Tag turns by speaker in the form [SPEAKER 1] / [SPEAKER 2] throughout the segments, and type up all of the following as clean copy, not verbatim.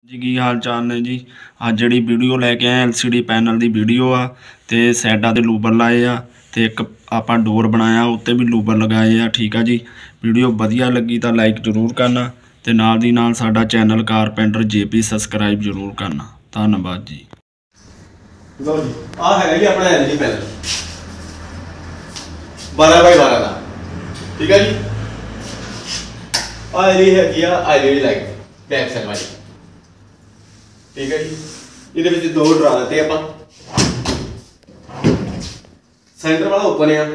[SPEAKER 1] जी की हाल चाल ने जी। अज जी वीडियो लैके आए LCD पैनल की वीडियो आ ते साइडा ते लूबर लाए आ ते एक आप डोर बनाया उत्ते भी लूबर लगाए आ। ठीक है जी। वीडियो वधिया लगी तो लाइक जरूर करना ते नाल दी नाल साडा चैनल कारपेंटर JP सबसक्राइब जरूर करना। धन्नवाद जी।
[SPEAKER 2] लो जी आ है जी अपना LG पैनल 12x12 का। ठीक है जी। आ जी है LED लाइट बैक साइड वाली। ठीक है जी। ये दो ड्रा देते आप। सेंटर वाला ओपन है।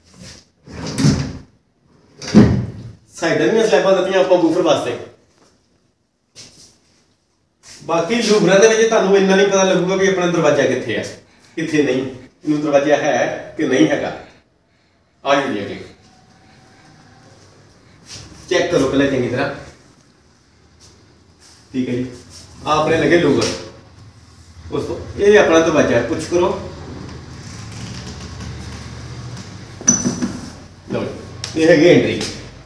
[SPEAKER 2] साइडां दी स्लैबां दित्तियां आपां बूफर वास्ते। बाकी लूबरां दे विच तुहानूं इन्ना नहीं पता लगूगा कि अपना दरवाजा कित्थे है कित्थे नहीं। इनू दरवाजा है कि नहीं हैगा। आ जी अगे चेक करो पहले चंगी तरह। ठीक है जी। आ अपने लगे लूबर उस तो ये अपना दरवाजा है। पुछ करो लो ये है एंट्री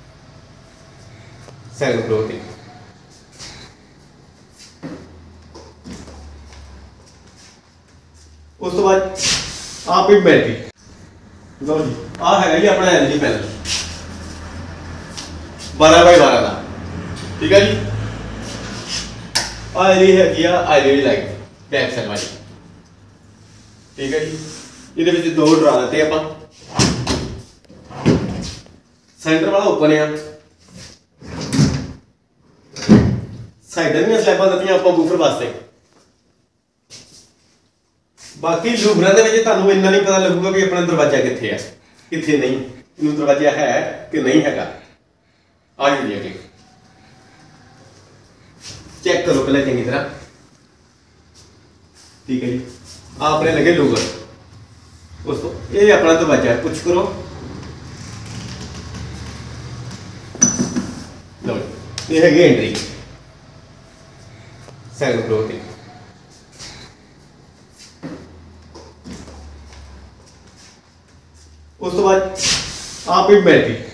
[SPEAKER 2] सैकंड फ्लोर की। उस तो बाद आप ही बैटरी लो जी आ है जी अपना LG पैनल 12x12 का। ठीक है जी। आ जी है LED लाइट बैक साइड वाली। ठीक है जी। ये दो ड्रा देते आप। सेंटर वाला ओपन है। साइडां दी स्लैबां दित्तियां आपां बूफर वास्ते। बाकी लूबरां दे विच तुहानूं इन्ना नहीं पता लगूगा कि अपना दरवाजा कित्थे है कित्थे नहीं। इनू दरवाजा है कि नहीं हैगा। आ जी अगे चेक करो पहले चंगी तरह। ठीक है जी। आ अपने लगे लूबर उस तो ये अपना दरवाजा है। पुछ करो लो ये है एंट्री सैकंड फ्लोर की। उस तो बाद आप ही बैटरी